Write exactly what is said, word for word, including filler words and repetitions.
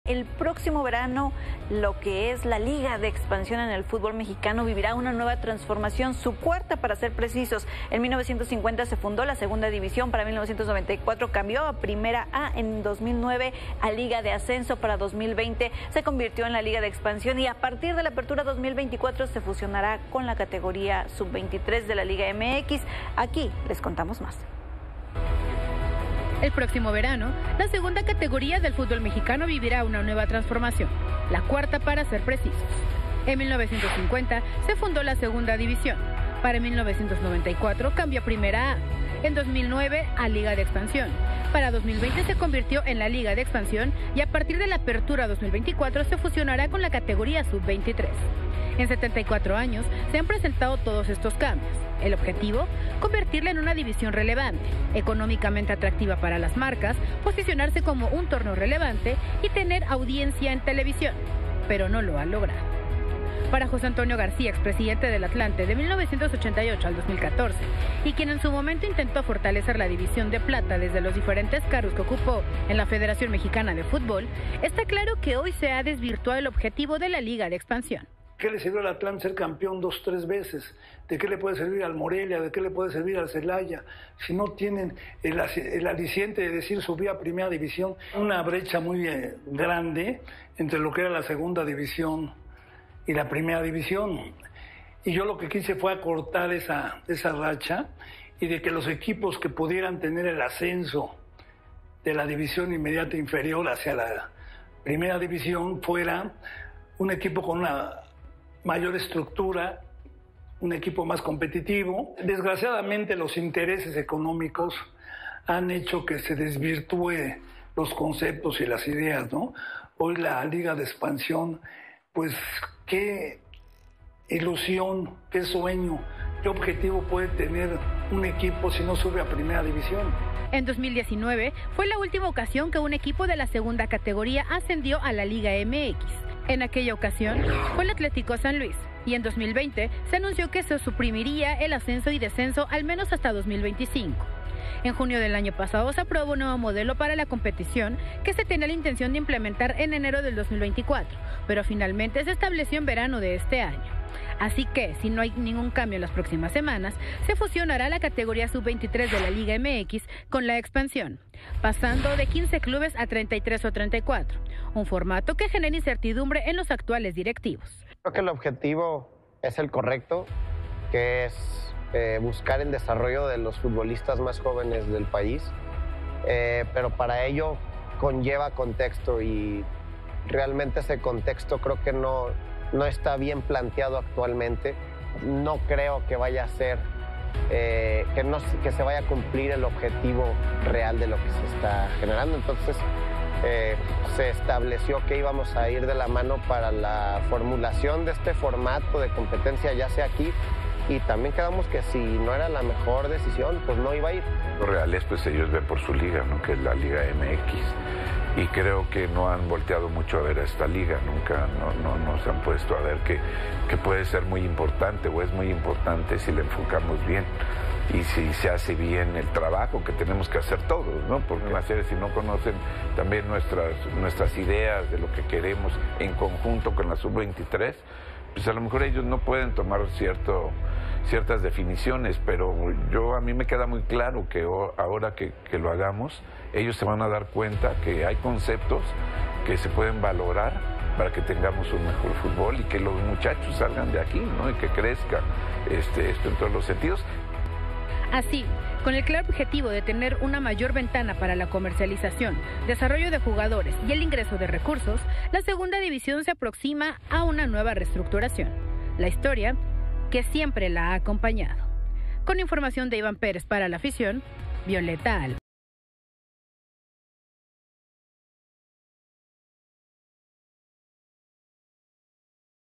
el próximo verano lo que es la Liga de Expansión en el fútbol mexicano vivirá una nueva transformación, su cuarta para ser precisos. En mil novecientos cincuenta se fundó la segunda división, para mil novecientos noventa y cuatro cambió a Primera A, en dos mil nueve a Liga de Ascenso, para dos mil veinte se convirtió en la Liga de Expansión y a partir de la apertura dos mil veinticuatro se fusionará con la categoría sub veintitrés de la Liga M X. Aquí les contamos más. El próximo verano, la segunda categoría del fútbol mexicano vivirá una nueva transformación, la cuarta para ser precisos. En mil novecientos cincuenta se fundó la segunda división, para mil novecientos noventa y cuatro cambió a Primera A, en dos mil nueve a Liga de Expansión, para dos mil veinte se convirtió en la Liga de Expansión y a partir de la apertura dos mil veinticuatro se fusionará con la categoría sub veintitrés. En setenta y cuatro años se han presentado todos estos cambios. El objetivo, convertirla en una división relevante, económicamente atractiva para las marcas, posicionarse como un torneo relevante y tener audiencia en televisión, pero no lo ha logrado. Para José Antonio García, expresidente del Atlante de mil novecientos ochenta y ocho al dos mil catorce, y quien en su momento intentó fortalecer la división de plata desde los diferentes cargos que ocupó en la Federación Mexicana de Fútbol, está claro que hoy se ha desvirtuado el objetivo de la Liga de Expansión. ¿Qué le sirvió al Atlante ser campeón dos, tres veces? ¿De qué le puede servir al Morelia? ¿De qué le puede servir al Celaya? Si no tienen el, el aliciente de decir subí a Primera División, una brecha muy eh, grande entre lo que era la Segunda División y la Primera División. Y yo lo que quise fue acortar esa, esa racha y de que los equipos que pudieran tener el ascenso de la división inmediata inferior hacia la Primera División fuera un equipo con una mayor estructura, un equipo más competitivo. Desgraciadamente los intereses económicos han hecho que se desvirtúe los conceptos y las ideas, ¿no? Hoy la Liga de Expansión, pues qué ilusión, qué sueño, qué objetivo puede tener un equipo si no sube a Primera División. En dos mil diecinueve fue la última ocasión que un equipo de la segunda categoría ascendió a la Liga M X. En aquella ocasión fue el Atlético San Luis y en dos mil veinte se anunció que se suprimiría el ascenso y descenso al menos hasta dos mil veinticinco. En junio del año pasado se aprobó un nuevo modelo para la competición que se tenía la intención de implementar en enero del dos mil veinticuatro, pero finalmente se estableció en verano de este año. Así que, si no hay ningún cambio en las próximas semanas, se fusionará la categoría sub veintitrés de la Liga M X con la expansión, pasando de quince clubes a treinta y tres o treinta y cuatro, un formato que genera incertidumbre en los actuales directivos. Creo que el objetivo es el correcto, que es eh, buscar el desarrollo de los futbolistas más jóvenes del país, eh, pero para ello conlleva contexto y realmente ese contexto creo que no... no está bien planteado actualmente. No creo que vaya a ser, eh, que, no, que se vaya a cumplir el objetivo real de lo que se está generando. Entonces, eh, se estableció que íbamos a ir de la mano para la formulación de este formato de competencia, ya sea aquí, y también quedamos que si no era la mejor decisión, pues no iba a ir. Los reales, pues ellos ven por su liga, ¿no? Que es la Liga M X. Y creo que no han volteado mucho a ver a esta liga, nunca no, no, no se han puesto a ver que, que puede ser muy importante o es muy importante si le enfocamos bien y si se hace bien el trabajo que tenemos que hacer todos, ¿no? Porque las series, si no conocen también nuestras, nuestras ideas de lo que queremos en conjunto con la sub veintitrés, pues a lo mejor ellos no pueden tomar cierto, ciertas definiciones, pero yo a mí me queda muy claro que ahora que, que lo hagamos, ellos se van a dar cuenta que hay conceptos que se pueden valorar para que tengamos un mejor fútbol y que los muchachos salgan de aquí, ¿no? Y que crezca este, esto en todos los sentidos. Así, con el claro objetivo de tener una mayor ventana para la comercialización, desarrollo de jugadores y el ingreso de recursos, la segunda división se aproxima a una nueva reestructuración. La historia que siempre la ha acompañado. Con información de Iván Pérez para La Afición, Violeta Alba.